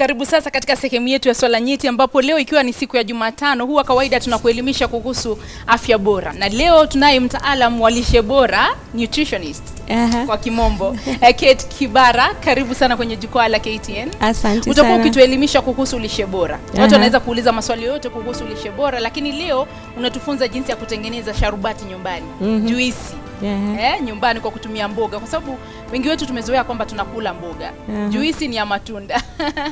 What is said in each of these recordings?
Karibu sasa katika sehemu yetu ya swala nyeti, ambapo leo ikiwa ni siku ya Jumatano, huwa kawaida tunakuelimisha kuhusu afya bora. Na leo tunaye mtaalamu wa lishe bora, nutritionist kwa kimombo, Kate Kibara. Karibu sana kwenye jukwaa la KTN. Asante sana. Utakuwa ukituelimisha kuhusu lishe bora. Watu wanaweza kuuliza maswali yote kuhusu lishe bora, lakini leo unatufunza jinsi ya kutengeneza sharubati nyumbani, juisi nyumbani kwa kutumia mboga, kwa sababu wengi wetu tumezoea kwamba tunakula mboga. Juisi ni ya matunda.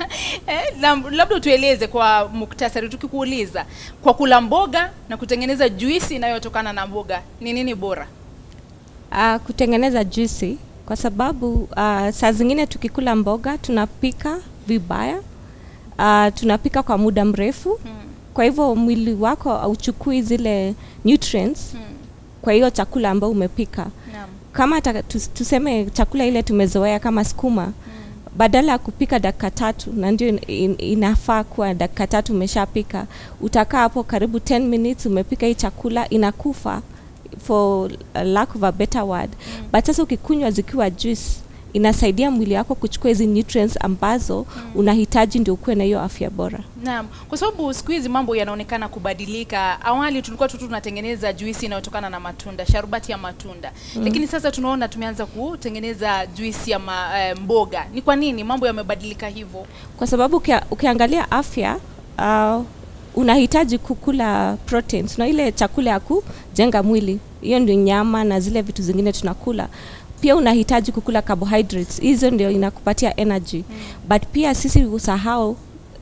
Labda tueleze kwa muktasari, tukikuuliza kwa kula mboga na kutengeneza juisi inayotokana na mboga, ni nini bora? Kutengeneza juisi, kwa sababu saa zingine tukikula mboga tunapika vibaya, tunapika kwa muda mrefu. Kwa hivyo mwili wako hauchukui zile nutrients kwa hiyo chakula ambao umepika. Kama tuseme chakula ile tumezoea kama sukuma, badala ya kupika dakika 3, na ndio inafaa kuwa dakika 3 umeshapika, utakaa hapo karibu 10 minutes umepika hii chakula, inakufa for a lack of a better word. But sasa ukikunywa zikiwa juice, inasaidia mwili wako kuchukua hizi nutrients ambazo unahitaji ndio ukue na hiyo afya bora. Naam, kwa sababu siku hizi mambo yanaonekana kubadilika. Awali tulikuwa tunatengeneza juisi inayotokana na matunda, sharubati ya matunda. Lakini sasa tunaona tumeanza kutengeneza juisi ya mboga. Ni kwa nini mambo yamebadilika hivyo? Kwa sababu ukiangalia afya, unahitaji kukula proteins, na ile chakula ya kujenga mwili. Hiyo ndio nyama na zile vitu zingine tunakula. Pia unahitaji kukula carbohydrates, hizo ndio inakupatia energy. But pia sisi usahau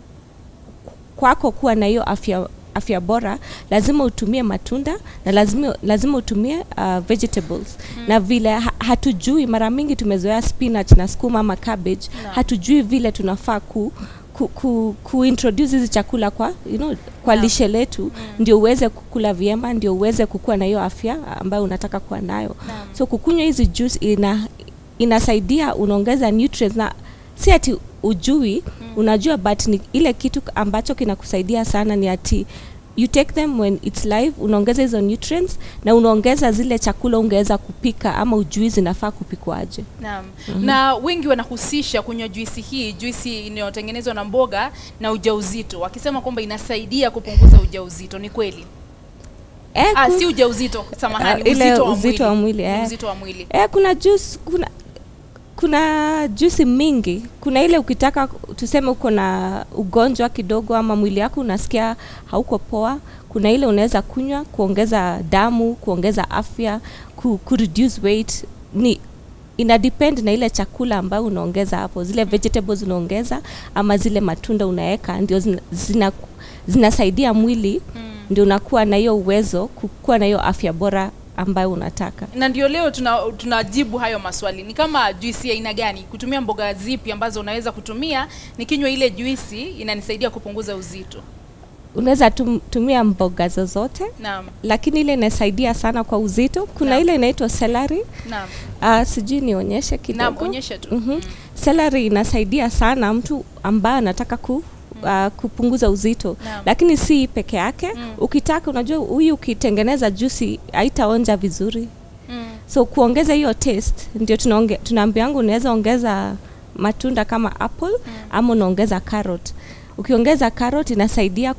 kwako kuwa na hiyo afya bora, lazima utumie matunda na lazima utumie vegetables. Na vile hatujui, mara mingi tumezoea spinach na sukuma ama cabbage, hatujui vile tunafaa kuintroduce hizi chakula kwa kwa lishe letu, ndio uweze kukula vyema, ndio uweze kukua na hiyo afya ambayo unataka kuwa nayo. So kukunywa hizi juice inasaidia, unaongeza nutrients, na si ati ujui, unajua, but ni ile kitu ambacho kinakusaidia sana ni ati you take them when it's live, unaongeza hizo nutrients na unaongeza zile chakula ungeweza kupika ama ujui zinafaa kupikwaje. Naam. Na wengi wanahusisha kunywa juisi inayotengenezwa na mboga na ujauzito, wakisema kwamba inasaidia kupunguza ujauzito. Ni kweli? Si ujauzito, samahani, uzito wa mwili. Uzito wa mwili. Kuna juice, kuna juisi mingi. Kuna ile ukitaka tuseme uko na ugonjwa kidogo ama mwili yako unasikia hauko poa, kuna ile unaweza kunywa kuongeza damu, kuongeza afya, reduce weight. Ina depend na ile chakula ambayo unaongeza hapo, zile vegetables unaongeza ama zile matunda unaweka, ndio zinasaidia mwili, ndio unakuwa na hiyo uwezo kukua na hiyo afya bora ambayo unataka. Na ndio leo tunajibu hayo maswali. Ni kama juisi ya aina gani, kutumia mboga zipi ambazo unaweza kutumia nikinywa ile juisi inanisaidia kupunguza uzito? Unaweza tumia mboga zozote. Naam. Lakini ile inasaidia sana kwa uzito, kuna ile inaitwa celery. Naam. Sijui nionyeshe kidogo. Naam, onyesha tu. Celery inasaidia sana mtu ambaye anataka kupunguza uzito. Lakini si peke yake. Ukitaka, unajua huyu ukitengeneza juisi haitaonja vizuri. So kuongeza hiyo taste, ndio tunaambiangu unaweza ongeza matunda kama apple ama unaongeza carrot. Ukiongeza carrot inasaidia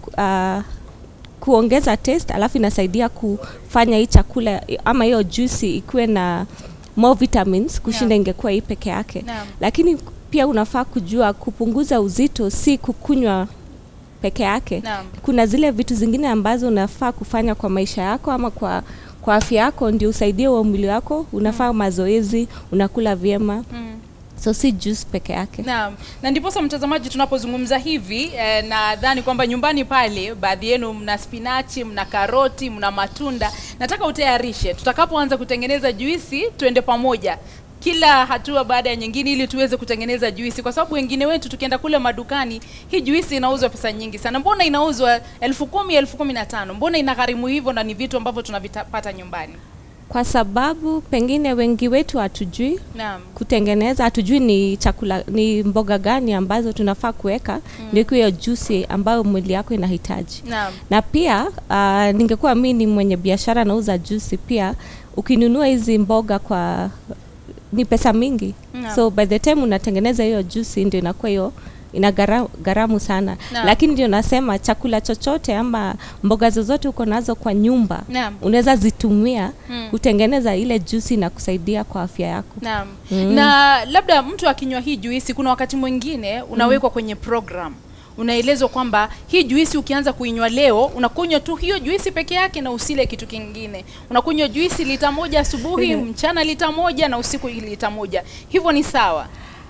kuongeza taste, alafu inasaidia kufanya hii chakula ama hiyo juisi ikuwe na more vitamins kushinda ingekuwa hii peke yake. Lakini pia unafaa kujua kupunguza uzito si kukunywa peke yake. Kuna zile vitu zingine ambazo unafaa kufanya kwa maisha yako ama kwa afya yako, ndio usaidie wa mwili wako. Unafaa mazoezi, unakula vyema. So si juice peke yake. Naam. Na ndipo mtazamaji, tunapozungumza hivi nadhani kwamba nyumbani pale baadhi yenu mna spinachi, mna karoti, mna matunda. Nataka utayarishe, tutakapoanza kutengeneza juisi tuende pamoja kila hatua baada ya nyingine, ili tuweze kutengeneza juisi, kwa sababu wengine wetu tukienda kule madukani, hii juisi inauzwa pesa nyingi sana. Mbona inauzwa 10,000, 15,000? Mbona inagharimu hivyo na ni vitu ambavyo tunavipata nyumbani? Kwa sababu pengine wengi wetu hatujui kutengeneza, hatujui ni chakula, ni mboga gani ambazo tunafaa kuweka ndio hiyo juice ambayo mwili yako inahitaji. Na pia ningekuwa mimi ni mwenye biashara nauza juice, pia ukinunua hizi mboga ni pesa mingi. So by the time unatengeneza hiyo juice ndio inakuwa hiyo ina gharamu sana. Lakini ndio nasema chakula chochote ama mboga zozote uko nazo kwa nyumba unaweza zitumia kutengeneza ile juisi na kusaidia kwa afya yako. Naam. Na labda mtu akinywa hii juisi, kuna wakati mwingine unawekwa kwenye program, unaelezwa kwamba hii juisi ukianza kuinywa leo unakunywa tu hiyo juisi peke yake na usile kitu kingine. Unakunywa juisi lita 1 asubuhi, mchana lita 1 na usiku lita 1. Hivyo ni sawa?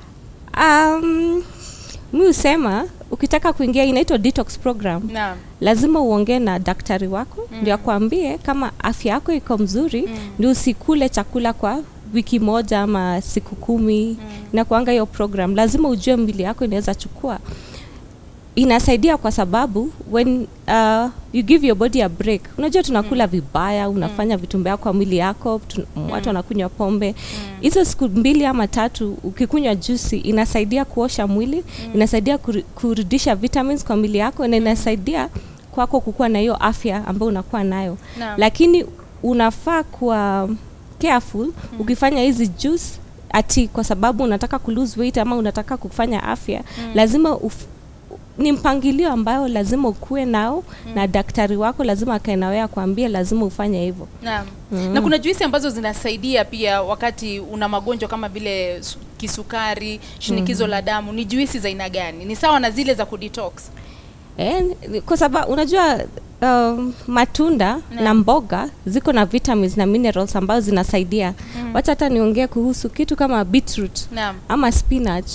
Mimi husema ukitaka kuingia inaitwa detox program. Naam. Lazima uongee na daktari wako ndio akwambie kama afya yako iko mzuri, ndio usikule chakula kwa wiki moja ama siku 10 na kuanga hiyo program. Lazima ujue mwili yako inaweza chukua. Inasaidia kwa sababu when you give your body a break, unajua tunakula vibaya, unafanya vitu mbaya kwa mwili yako, watu wanakunywa pombe. Hizo siku 2 ama 3 ukikunywa juice inasaidia kuosha mwili, inasaidia kurudisha vitamins kwa mwili yako, na inasaidia kwako kukua na hiyo afya ambayo unakuwa nayo. Lakini unafaa kuwa careful ukifanya hizi juice ati kwa sababu unataka ku lose weight ama unataka kufanya afya. Lazima ni mpangilio ambao lazima ukue nao na daktari wako lazima akae na wewe akwambie lazima ufanye hivyo. Naam. Na kuna juisi ambazo zinasaidia pia wakati una magonjwa kama vile kisukari, shinikizo la damu. Ni juisi za aina gani? Ni sawa na zile za kudetox? Kwa sababu unajua matunda na mboga ziko na vitamins na minerals ambazo zinasaidia. Wacha hata niongee kuhusu kitu kama beetroot ama spinach.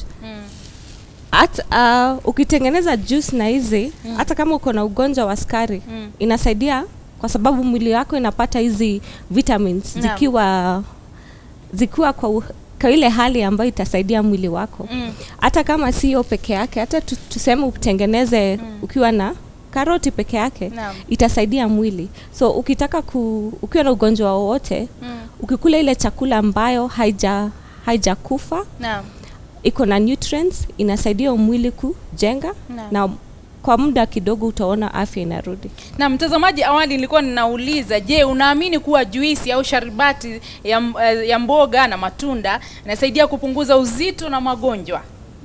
Ukitengeneza juice na hizi hata kama uko na ugonjwa wa sukari inasaidia kwa sababu mwili wako inapata hizi vitamins zikiwa kwa ile hali ambayo itasaidia mwili wako. Hata kama sio peke yake, hata tuseme utengeneze ukiwa na karoti peke yake itasaidia mwili. So ukitaka ukiwa na ugonjwa wowote ukikula ile chakula ambayo haijakufa iko na nutrients, inasaidia mwili kujenga na kwa muda kidogo utaona afya inarudi. Na mtazamaji, awali nilikuwa ninauliza, je, unaamini kuwa juisi au sharubati ya mboga na matunda inasaidia kupunguza uzito na magonjwa?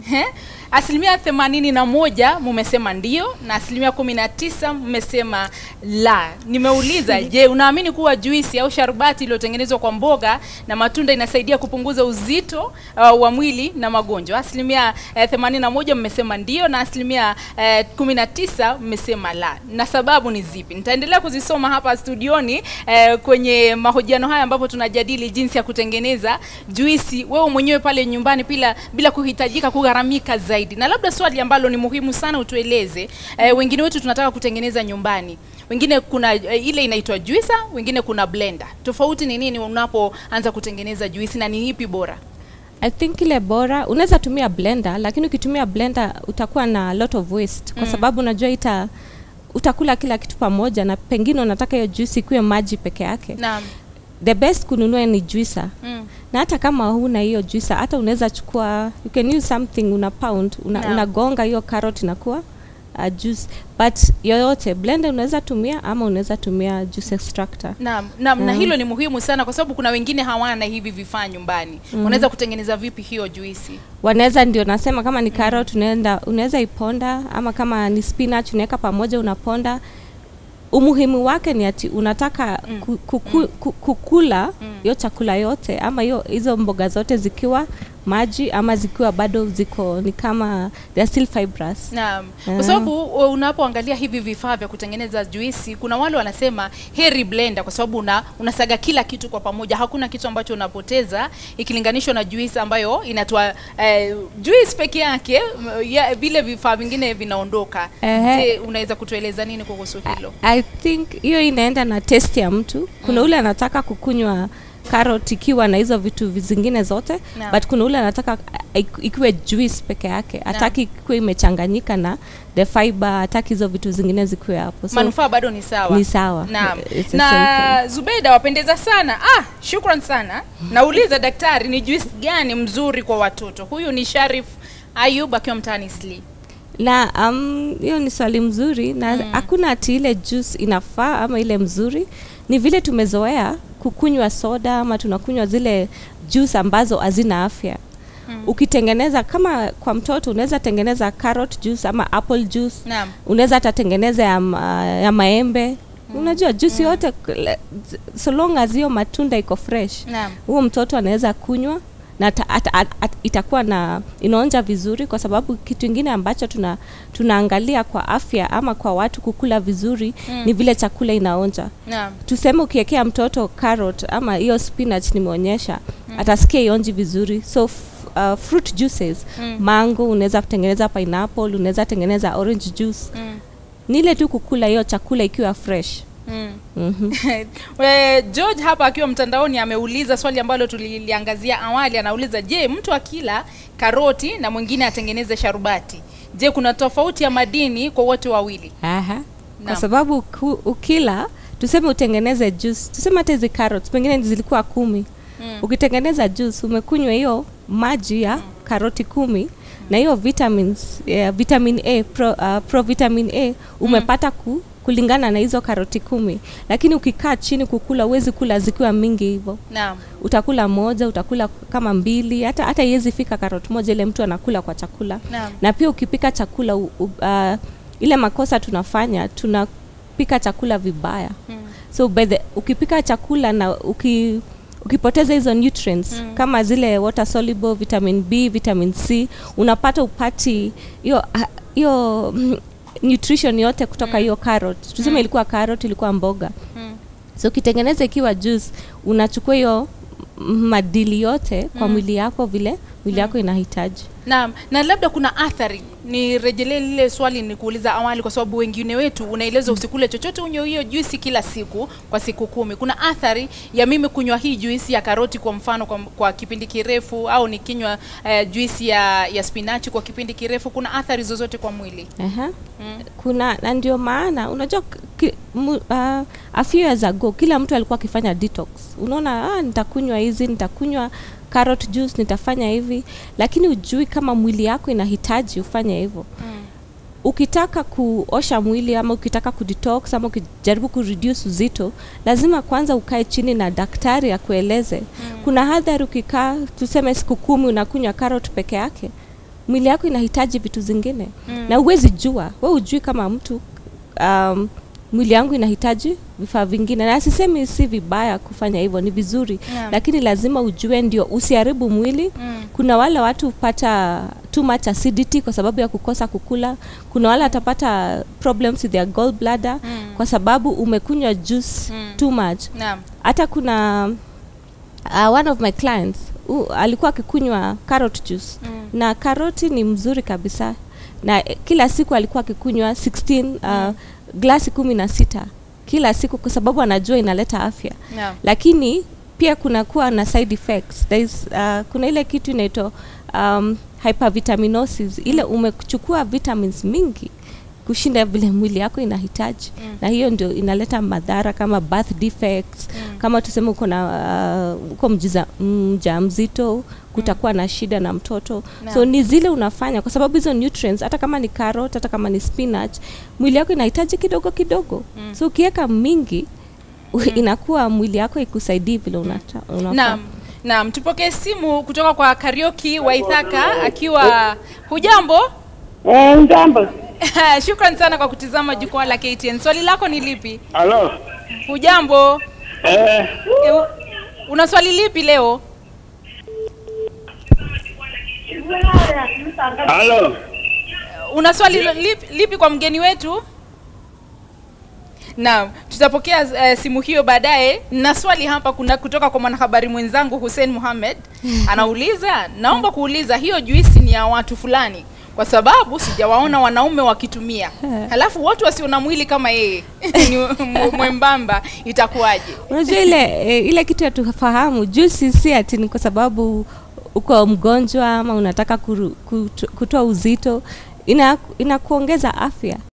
81% mmesema ndio na 19% mmesema la. Nimeuliza, je, unaamini kuwa juisi au sharubati iliyotengenezwa kwa mboga na matunda inasaidia kupunguza uzito wa mwili na magonjwa? 81% mmesema ndio na 19% mmesema la. Na sababu ni zipi? Nitaendelea kuzisoma hapa studioni kwenye mahojiano haya ambapo tunajadili jinsi ya kutengeneza juisi wewe mwenyewe pale nyumbani bila kuhitajika kugharamika zaidi. Na labda swali ambalo ni muhimu sana utueleze, wengine wetu tunataka kutengeneza nyumbani. Wengine kuna ile inaitwa juicer, wengine kuna blender. Tofauti ni nini unapoanza kutengeneza juisi na ni ipi bora? I think ile bora unaweza tumia blender, lakini ukitumia blender utakuwa na lot of waste kwa sababu unajua utakula kila kitu pamoja na pengine unataka hiyo juice ikuwe maji peke yake. Naam. The best kununua ni juicer. Na hata kama huna hiyo juicer, hata unaweza chukua, you can use something, una pound, unagonga hiyo carrot inakuwa juice. But yoyote blender unaweza tumia ama unaweza tumia juice extractor. Naam. Na hilo ni muhimu sana kwa sababu kuna wengine hawana hivi vifaa nyumbani. Unaweza kutengeneza vipi hiyo juisi? Wanaweza, ndio nasema kama ni carrot unaweza iponda, ama kama ni spinach unaweka pamoja unaponda. Umuhimu wake ni ati unataka kukula hiyo chakula yote ama hizo mboga zote zikiwa maji ama zikiwa bado ziko ni kama they are still fibrous. Naam. Kwa sababu unapoangalia hivi vifaa vya kutengeneza juisi, kuna wale wanasema heri blender kwa sababu unasaga kila kitu kwa pamoja. Hakuna kitu ambacho unapoteza ikilinganishwa na juisi ambayo inatoa juisi peke yake, vile vifaa vingine vinaondoka. Je, unaweza kutueleza nini kuhusu hilo? I think hiyo inaenda na taste ya mtu. Kuna ule anataka kukunywa carrot ikiwa na hizo vitu vingine zote, but kuna ule anataka ikiwe juice peke yake, hataki ikiwe imechanganyika na the fiber, hataki hizo vitu zingine zikuwe hapo. So manufaa bado ni sawa. Ni sawa. Na Zubeda, wapendeza sana. Shukran sana. Nauliza daktari, ni juice gani mzuri kwa watoto? Huyu ni Sharif Ayub akiwa mtaani Sli. Na hiyo ni swali mzuri na hakuna ati ile juice inafaa ama ile mzuri. Ni vile tumezoea kukunywa soda ama tunakunywa zile juice ambazo hazina afya. ukitengeneza kama kwa mtoto unaweza tengeneza carrot juice ama apple juice. Naam. Unaweza hata tengeneza ya maembe. Unajua juice yote so long as hiyo matunda iko fresh. Naam. Huo mtoto anaweza kunywa na itakuwa na inaonja vizuri, kwa sababu kitu kingine ambacho tunaangalia kwa afya ama kwa watu kukula vizuri ni vile chakula inaonja. Naam. Tuseme ukiwekea mtoto carrot ama hiyo spinach nimeonyesha, atasikia ionji vizuri. So fruit juices, mango, unaweza kutengeneza pineapple, unaweza tengeneza orange juice. Ni ile tu kukula hiyo chakula ikiwa fresh. George hapa akiwa mtandaoni ameuliza swali ambalo tuliliangazia awali. Anauliza, je, mtu akila karoti na mwingine atengeneze sharubati, je, kuna tofauti ya madini kwa wote wawili? Kwa sababu ukila, tuseme utengeneze juice, tuseme hata hizi carrots pengine zilikuwa 10. Ukitengeneza juice, umekunywa hiyo maji ya karoti 10 na hiyo vitamins, vitamin A, pro vitamin A umepata kulingana na hizo karoti 10. Lakini ukikaa chini kukula, uwezi kula zikiwa mingi hivyo. Naam. Utakula moja, utakula kama 2, hata iwezi fika karoti moja ile mtu anakula kwa chakula. Naam. Na pia ukipika chakula ile makosa tunafanya, tunapika chakula vibaya. So ukipika chakula na ukipoteza hizo nutrients kama zile water soluble, vitamin B, vitamin C, unapata upati hiyo nutrition yote kutoka hiyo carrot. Tuseme ilikuwa carrot, ilikuwa mboga. So kitengeneza ikiwa juice, unachukua hiyo madili yote kwa mwili yako vile mwili yako inahitaji. Naam, na labda kuna athari, ni rejelee lile swali ni kuuliza awali, kwa sababu wengine wetu unaeleza usikule chochote, unywe hiyo juice kila siku kwa siku 10. Kuna athari ya mimi kunywa hii juice ya karoti kwa mfano kwa kipindi kirefu, au nikinywa juice ya spinach kwa kipindi kirefu, kuna athari zozote kwa mwili? Kuna, na ndio maana unajua a few years ago kila mtu alikuwa akifanya detox. Unaona, nitakunywa hizi, nitakunywa carrot juice, nitafanya hivi, lakini ujui kama mwili yako inahitaji ufanye hivyo. Ukitaka kuosha mwili ama ukitaka kudetox ama ukijaribu kureduce uzito, lazima kwanza ukae chini na daktari akueleze. Kuna hadhari ukikaa tuseme siku 10 unakunywa carrot peke yake, mwili yako inahitaji vitu zingine. Na uwezi jua, wewe ujui kama mtu mwili yangu inahitaji vifaa vingine. Na sisemi si vibaya kufanya hivyo, ni vizuri. Lakini lazima ujue ndio usiharibu mwili. Kuna wale watu hupata too much acidity kwa sababu ya kukosa kukula. Kuna wale atapata problems with their gallbladder kwa sababu umekunywa juice too much. Hata kuna one of my clients alikuwa akikunywa carrot juice. Na karoti ni mzuri kabisa. Na kila siku alikuwa akikunywa 16 glasi 16 kila siku kwa sababu anajua inaleta afya. Lakini pia kuna kuwa na side effects. There is, kuna ile kitu inaitwa hypervitaminosis, ile umechukua vitamins mingi kushinda vile mwili yako inahitaji. Na hiyo ndio inaleta madhara kama birth defects, kama tuseme uko mjamzito, kutakuwa na shida na mtoto. So ni zile unafanya kwa sababu hizo nutrients, hata kama ni carrot, hata kama ni spinach, mwili yako inahitaji kidogo kidogo. So ukiweka mingi inakuwa mwili yako ikusaidii vile unafaa. Naam, tupokee simu kutoka kwa Karaoke wa Ithaka akiwa hujambo? Hujambo. Shukrani sana kwa kutizama jukwaa la KTN. Swali lako ni lipi? Halo. Hujambo? Una swali lipi leo? Halo. Una swali lipi kwa mgeni wetu? Naam, tutapokea simu hiyo baadaye. Na swali hapa kutoka kwa mwanahabari mwenzangu Hussein Mohamed. Anauliza, naomba kuuliza hiyo juisi ni ya watu fulani kwa sababu sijawaona wanaume wakitumia. Halafu watu wasiona mwili kama yeye ni mwembamba, itakuwaje? Unajua ile kitu ya tufahamu, juice si ati ni kwa sababu uko mgonjwa ama unataka kutoa uzito, inakuongeza afya.